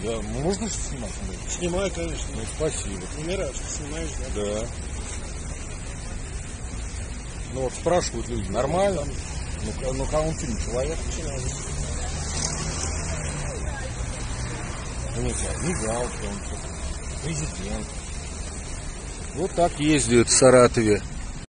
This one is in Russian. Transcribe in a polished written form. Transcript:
Да, можно же снимать? Снимаю, конечно. Ну, спасибо. Номера снимаешь, да? Да. Ну вот спрашивают люди, нормально? Ну он фильм человек? Нет, мигалка, он президент. Вот так ездят в Саратове.